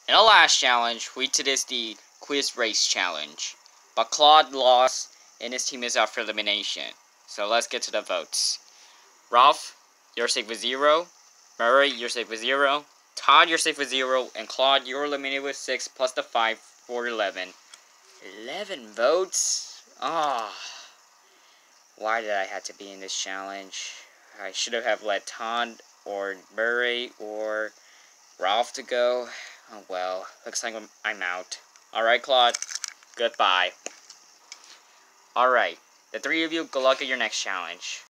In the last challenge, we did is the quiz race challenge, but Claude lost and his team is out for elimination. So let's get to the votes. Ralph, you're safe with 0. Murray, you're safe with 0. Todd, you're safe with 0. And Claude, you're eliminated with 6 plus the 5 for 11. 11 votes? Ah. Why did I have to be in this challenge? I should have let Todd or Murray or Ralph to go. Oh well, looks like I'm out. Alright, Claude, goodbye. Alright, the three of you, good luck at your next challenge.